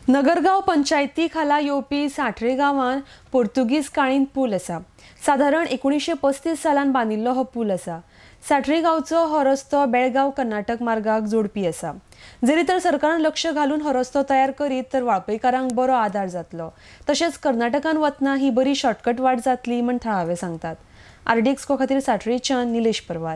नगरगाव पंचायती खाला येवपी साठरे गांवांत पोर्तुगीज काळीन पूल आसा। साधारण 1935 सालान बांदिल्लो हो पूल आसा। साठरे गांवचो हो रस्तो बेळगाव कर्नाटक मार्गाक जोडपी आसा। जरी तर सरकारान लक्ष घालून हो रस्तो तयार करीत तर वाळपयकारांक बरो आदार जातलो। तशेंच कर्नाटकान वतना ही बरी शॉर्टकट वाट जातली म्हण थळावे सांगतात। आरडीएक्सको खातीर साठरेच्यान निलेश परवार।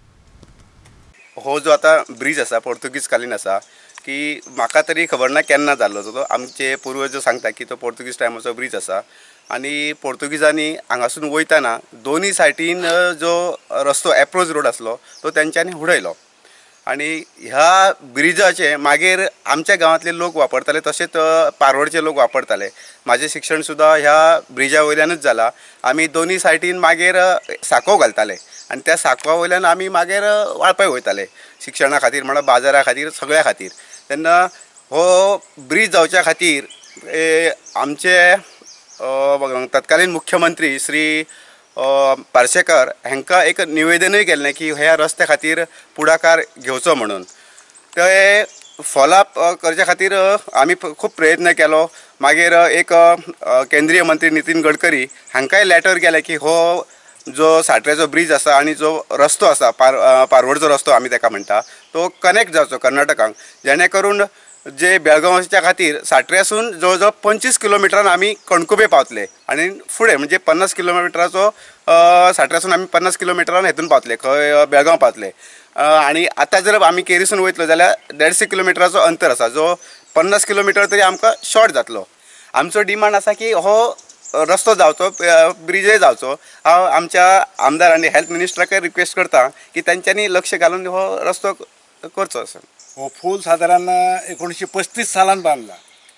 हो जो आता ब्रिज आसा पोर्तुगीज कालीन आसा की म्हाका तरी खबर ना केन्ना जाल्लो तो आमचे पूर्वज सांगता की तो पोर्तुगीज टायमाचो ब्रिज आसा आणि पोर्तुगीजांनी हांगासून वयतना दोन्ही सायडीन जो रस्तो एप्रोच रोड आसलो तो तेंच्यांनी उडयलो आणि ह्या ब्रिजाचे मागीर आमच्या गांवांतले लोक वापरताले तसेच पारवडचे लोक वापरताले। माझे शिक्षण सुद्धा ह्या ब्रिजा वयल्यानूच जाला। आमी दोन्ही सायडीन मागीर साको घालताले आणि त्या साकवा वयल्यान आमी मागीर वाळपय वयताले शिक्षणा खातीर म्हणल्यार बाजारा खातीर सगळ्या खातीर। तेन्ना हो ब्रिज जावच्या खातीर आमचे तत्कालीन मुख्यमंत्री श्री पार्सेकर हांकां एक निवेदनूय केल्लें की ह्या रस्त्या खातीर पुढाकार घेवचो म्हणून। ते फॉलोअप करच्या खातीर आमी खूब प्रयत्न केलो। मागीर एक केंद्रीय मंत्री नितीन गडकरी हांकांय लेटर केलें की हो जो साठरेचो ब्रिज आसा आणि जो रस्तो आसा पारवडचो रस्तो आमी ताका म्हणटा तो कनेक्ट जावचो कर्नाटकाक, जेणे करून जे बेळगांवच्या खातीर साठऱ्यासून जवळ जवळ 25 किलोमिटरान आमी कणकुबे पावतले आणि फुडें म्हणजे 50 किलोमिटराचो साठऱ्यासून आमी 50 किलोमिटरान हेतून पावतले खंय बेळगांव पावतले। आणि आतां जर आमी केरीसून वयतलो जाल्यार 150 किलोमिटराचो अंतर आसा जो 50 किलोमिटर तरी आमकां शॉर्ट जातलो। आमचो डिमांड आसा की हो रस्तो जावचो, ब्रिजय जावचो। हांव आमच्या आमदार आणि हेल्थ मिनिस्टराक रिक्वेस्ट करता की तेंच्यांनी लक्ष घालून हो रस्तो करचो असो। हो पूल साधारण 1935 सालान बांदला।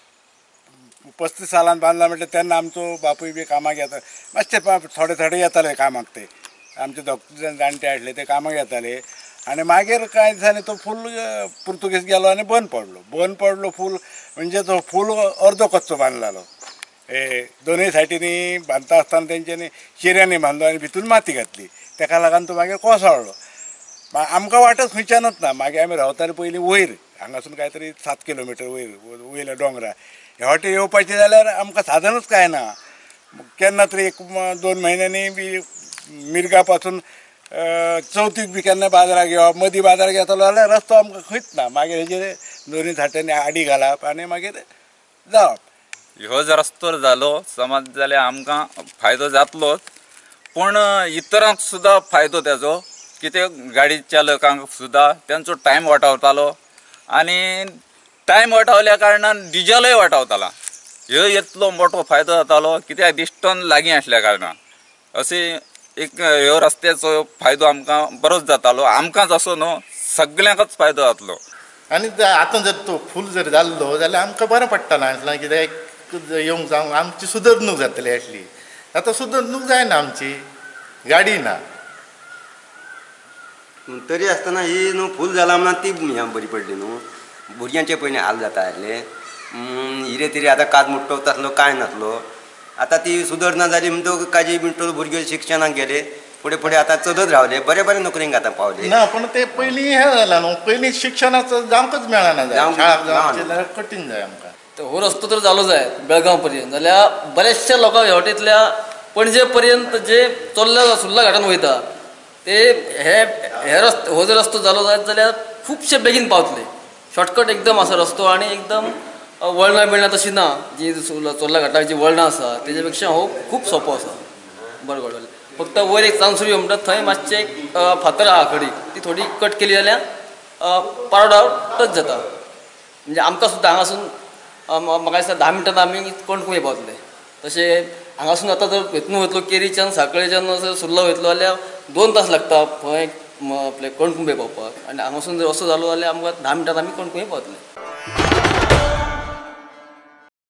35 सालान बांदला म्हणजे तेन्ना आमचो बापूय बी कामाक येता, मातशे थोडे येताले कामाक। ते आमचे दोग जाणटे आसले ते कामाक येताले आणि मागीर काय दिसांनी तो पूल पुर्तुगीज गेलो आणि बंद पडलो पूल। म्हणजे तो पूल अर्दो कच्चो बांदलेलो। दोनूय सायडीनी बांदता आसतना तेंच्यांनी चिऱ्यांनी बांदलो आणि भितून माती घातली, तेका लागून तो मागीर कोसळ्ळो। आमकां वाटच खंयच्यानूच ना। मागीर आमी रावताले पयलीं वयर, हांगासून काय तरी 7 किलोमिटर वयल्या डोंगरा ह्या वाटेन येवपाचें जाल्यार आमकां साधनूच काय ना। केन्ना तरी 1-2 म्हयन्यांनी बी मिरगा पासून चवथीक बी केन्ना बाजाराक येवप, मदीं बाजाराक येतलो जाल्यार रस्तो आमकां खंयच ना। मागीर हेजेर दोनूय सायडींनी आडी घालप आणि मागीर जावप। ह्यो जर रस्तो जालो समज जाल्यार आमकां फायदो जातलोच, पण इतरांक सुद्धा फायदो तेजो कितें गाडी चालकांक सुद्धा त्यांचो टायम वाटावतालो आणि टायम वाटावल्या कारणान डिझलय वाटावताला। ह्यो इतलो मोठो फायदो जातालो कित्याक डिस्टन्स लागीं आसल्या कारणान अशें एक ह्यो रस्त्याचो फायदो आमकां बरोच जातालो। आमकांच असो न्हू, सगळ्यांकच फायदो जातलो। आनी आतां जर तो फूल जर जाल्लो जाल्यार आमकां बरें पडटलें आसलें, कित्याक येवंक जावंक आमची सुदरणूक जातली आसली। आतां सुदरणूक जायना, आमची गाडी ना। तरी आसतना ही न्हू फूल जाला म्हणून ती बरी पडली न्हू। भुरग्यांचे पयलीं हाल जाता आसले, हिरे तिरे आतां कात मुट्टवता आसलो काय नासलो। आतां ती सुदरना जाली म्हणटकूच काजी मिनटो भुरगे शिक्षणाक गेले, फुडें आतां चलत रावले, बरे नोकरेक आतां पावले ना। पण ते पयलीं हें जालां न्हू, पयलीं शिक्षणाचो जावंकच मेळना जाल्यार कठीण जाय आमकां। हो रस्तो तर जालो जाय बेळगांव पर्यंत, जाल्यार बऱ्याचशा लोकांक ह्या वाटेंतल्या पणजे पर्यंत जे चोरल्या सुर्ला घाटान वयता ते हे रस्तो हो जर रस्तो जालो जायत जाल्यार खुबशे बेगीन पावतले। शॉर्टकट एकदम आसा रस्तो आणि एकदम वळणां बिळणां तशी ना। जी चोरल्या घाटाक जी वळणां आसा तेजे पेक्षा हो खूब सोंपो आसा। बरें कळलें, फक्त वयर एक चांसुरी म्हणटा थंय मातशें एक फातर आहा खडी, ती थोडी कट केली जाल्यार पारोडार टच जाता। म्हणजे आमकां सुद्दां हांगासून म्हाका दिसता 10 मिनटान आमी कणकुमे पावतले। तशें हांगासून आतां जर हेतून वयतलो केरीच्यान साखळेच्यान जर सुर्ला वयतलो जाल्यार 2 तास लागता खंय आपले कणकुमे पावपाक, आनी हांगासून जर असो जालो जाल्यार आमकां 10 मिनटान आमी कणकुमे पावतले।